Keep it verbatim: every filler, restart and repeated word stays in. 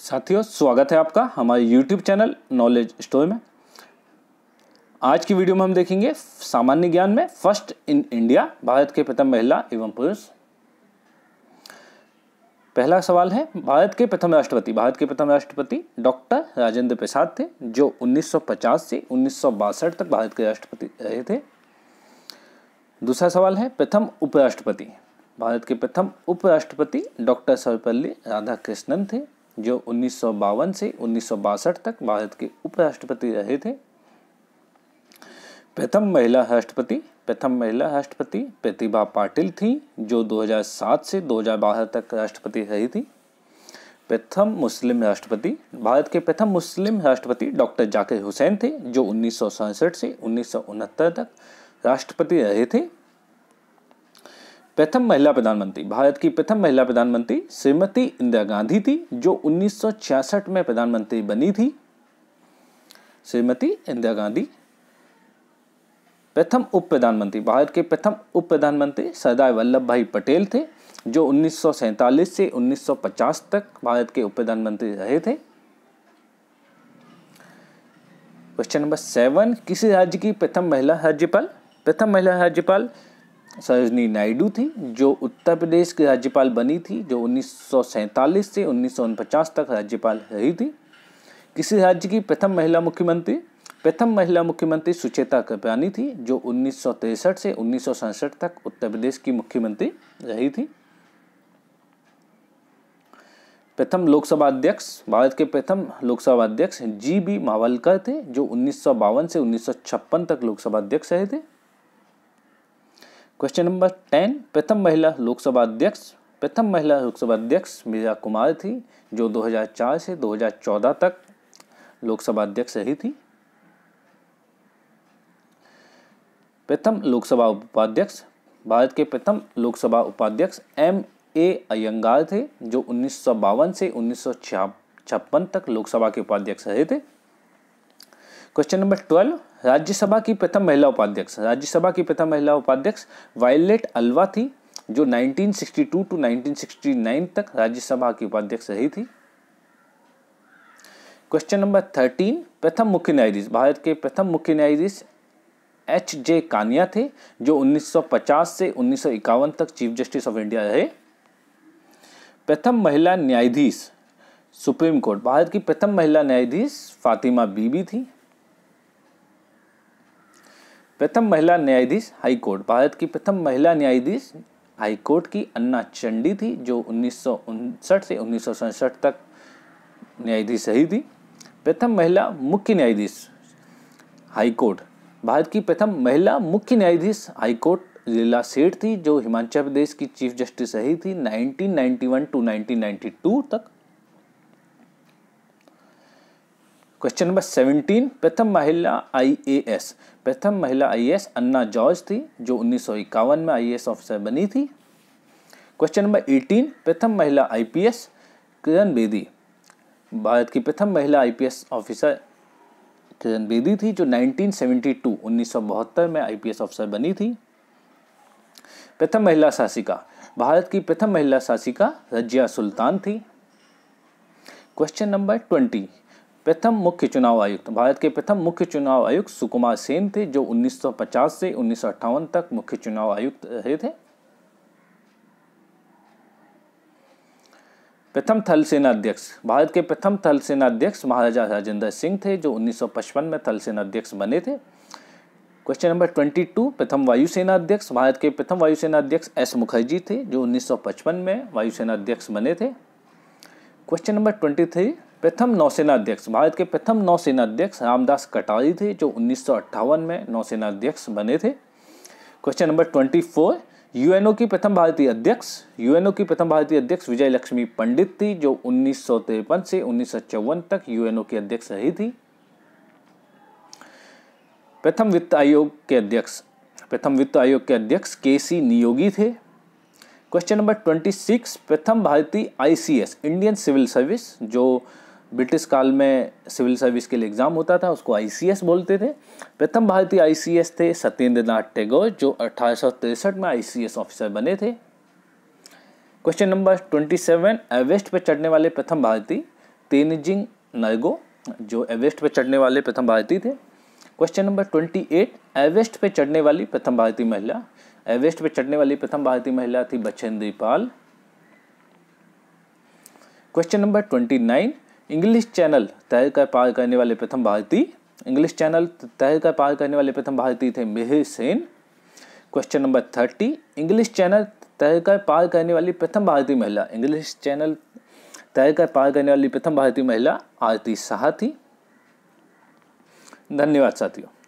साथियों, स्वागत है आपका हमारे यूट्यूब चैनल नॉलेज स्टोर में। आज की वीडियो में हम देखेंगे सामान्य ज्ञान में फर्स्ट इन इंडिया, भारत के प्रथम महिला एवं पुरुष। पहला सवाल है, भारत के प्रथम राष्ट्रपति भारत के प्रथम राष्ट्रपति डॉक्टर राजेंद्र प्रसाद थे, जो उन्नीस सौ पचास से उन्नीस सौ बासठ तक भारत के राष्ट्रपति रहे थे। दूसरा सवाल है, प्रथम उपराष्ट्रपति भारत के प्रथम उपराष्ट्रपति डॉक्टर सर्वपल्ली राधाकृष्णन थे, जो उन्नीस सौ बावन से उन्नीस सौ बासठ तक भारत के उपराष्ट्रपति रहे थे। प्रथम महिला राष्ट्रपति प्रथम महिला राष्ट्रपति प्रतिभा पाटिल थी, जो दो हज़ार सात से दो हज़ार बारह तक राष्ट्रपति रही थी। प्रथम मुस्लिम राष्ट्रपति भारत के प्रथम मुस्लिम राष्ट्रपति डॉक्टर जाकिर हुसैन थे, जो उन्नीस सौ सड़सठ से उन्नीस सौ उनहत्तर तक राष्ट्रपति रहे थे। प्रथम महिला प्रधानमंत्री भारत की प्रथम महिला प्रधानमंत्री श्रीमती इंदिरा गांधी थी, जो उन्नीस सौ छियासठ में प्रधानमंत्री बनी थी। श्रीमती इंदिरा गांधी। प्रथम उप प्रधानमंत्री भारत के प्रथम उप प्रधानमंत्री सरदार वल्लभ भाई पटेल थे, जो उन्नीस सौ सैंतालीस से उन्नीस सौ पचास तक भारत के उप प्रधानमंत्री रहे थे। क्वेश्चन नंबर सेवन, किसी राज्य की प्रथम महिला राज्यपाल प्रथम महिला राज्यपाल सरोजिनी नायडू थी, जो उत्तर प्रदेश की राज्यपाल बनी थी, जो उन्नीस सौ सैंतालीस से उन्नीस सौ उनचास तक राज्यपाल रही थी। किसी राज्य की प्रथम महिला मुख्यमंत्री प्रथम महिला मुख्यमंत्री सुचेता कृपलानी थी, जो उन्नीस सौ तिरसठ से उन्नीस सौ सड़सठ तक उत्तर प्रदेश की मुख्यमंत्री रही थी। प्रथम लोकसभा अध्यक्ष भारत के प्रथम लोकसभा अध्यक्ष जी बी मावलकर थे, जो उन्नीस सौ बावन से उन्नीस सौ छप्पन तक लोकसभा अध्यक्ष रहे थे। क्वेश्चन नंबर टेन, प्रथम महिला लोकसभा अध्यक्ष प्रथम महिला लोकसभा अध्यक्ष मीरा कुमार थी, जो दो हज़ार चार से दो हज़ार चौदह तक लोकसभा अध्यक्ष रही थी। प्रथम लोकसभा उपाध्यक्ष भारत के प्रथम लोकसभा उपाध्यक्ष एम ए अयंगार थे, जो उन्नीस सौ बावन से उन्नीस सौ छप्पन तक लोकसभा के उपाध्यक्ष रहे थे। क्वेश्चन नंबर ट्वेल्व, राज्यसभा की प्रथम महिला उपाध्यक्ष राज्यसभा की प्रथम महिला उपाध्यक्ष वायलेट अल्वा थी, जो उन्नीस सौ बासठ टू उन्नीस सौ उनहत्तर तक राज्यसभा की उपाध्यक्ष रही थी। क्वेश्चन नंबर थर्टीन, प्रथम मुख्य न्यायाधीश भारत के प्रथम मुख्य न्यायाधीश एच जे कानिया थे, जो उन्नीस सौ पचास से उन्नीस सौ इक्यावन तक चीफ जस्टिस ऑफ इंडिया रहे। प्रथम महिला न्यायाधीश सुप्रीम कोर्ट भारत की प्रथम महिला न्यायाधीश फातिमा बीबी थी। प्रथम महिला न्यायाधीश हाई कोर्ट भारत की प्रथम महिला न्यायाधीश हाई कोर्ट की अन्ना चंडी थी, जो उन्नीस सौ उनसठ से उन्नीस सौ सड़सठ तक न्यायाधीश रही थी। प्रथम महिला मुख्य न्यायाधीश हाई कोर्ट भारत की प्रथम महिला मुख्य न्यायाधीश हाई कोर्ट लीला सेठ थी, जो हिमाचल प्रदेश की चीफ जस्टिस रही थी उन्नीस सौ इक्यानवे टू उन्नीस सौ बानवे तक। क्वेश्चन नंबर सेवनटीन, प्रथम महिला आईएएस प्रथम महिला आईएएस अन्ना जॉर्ज थी, जो उन्नीस सौ इक्यावन में आईएएस ऑफिसर बनी थी। क्वेश्चन नंबर एटीन, प्रथम महिला आईपीएस किरण बेदी भारत की प्रथम महिला आईपीएस ऑफिसर किरण बेदी थी, जो उन्नीस सौ बहत्तर उन्नीस सौ बहत्तर में आईपीएस ऑफिसर बनी थी। प्रथम महिला शासिका भारत की प्रथम महिला शासिका रजिया सुल्तान थी। क्वेश्चन नंबर ट्वेंटी, प्रथम मुख्य चुनाव आयुक्त भारत के प्रथम मुख्य चुनाव आयुक्त सुकुमार सेन थे, जो उन्नीस सौ पचास से उन्नीस सौ अट्ठावन तक मुख्य चुनाव आयुक्त रहे थे। प्रथम थल सेना अध्यक्ष भारत के प्रथम थल सेना अध्यक्ष महाराजा राजेंद्र सिंह थे, जो उन्नीस सौ पचपन में थल सेना अध्यक्ष बने थे। क्वेश्चन नंबर ट्वेंटी टू, प्रथम वायुसेना अध्यक्ष भारत के प्रथम वायुसेना अध्यक्ष एस मुखर्जी थे, जो उन्नीस सौ पचपन में वायुसेना अध्यक्ष बने थे। क्वेश्चन नंबर ट्वेंटी थ्री, प्रथम नौसेना अध्यक्ष भारत के प्रथम नौसेना अध्यक्ष रामदास कटारी थे, जो उन्नीस सौ अट्ठावन में नौसेना अध्यक्ष बने थे। Question number twenty four, UNO की प्रथम भारतीय अध्यक्ष यूएनओ की प्रथम भारतीय अध्यक्ष विजय लक्ष्मी पंडित थी, जो उन्नीस सौ तिरपन से उन्नीस सौ चौवन तक यूएनओ की अध्यक्ष रही थी। प्रथम वित्त आयोग के अध्यक्ष प्रथम वित्त आयोग के अध्यक्ष के सी नियोगी थे। क्वेश्चन नंबर ट्वेंटी सिक्स, प्रथम भारतीय आईसीएस इंडियन सिविल सर्विस, जो ब्रिटिश काल में सिविल सर्विस के लिए एग्जाम होता था, उसको आईसीएस बोलते थे। प्रथम भारतीय आईसीएस थे सत्येंद्र नाथ टैगोर, जो अठारह सौ तिरसठ में आईसीएस ऑफिसर बने थे। Question number twenty seven, Everest पर चढ़ने वाले प्रथम भारतीय तेनजिंग नरगो, जो एवरेस्ट पर चढ़ने वाले प्रथम भारतीय थे। Question number twenty eight, Everest पे चढ़ने वाली प्रथम भारतीय महिला, एवरेस्ट पे चढ़ने वाली प्रथम भारतीय महिला थी Bachendri Pal. Question number twenty nine, English Channel तैर कर पार करने वाले प्रथम भारतीय, इंग्लिश चैनल तैर कर पार करने वाले प्रथम भारतीय थे Mihir Sen. Question number thirty, English Channel तैर कर पार करने वाली प्रथम भारतीय महिला, इंग्लिश चैनल तैर कर पार करने वाली प्रथम भारतीय महिला आरती शाह थी। धन्यवाद साथियों।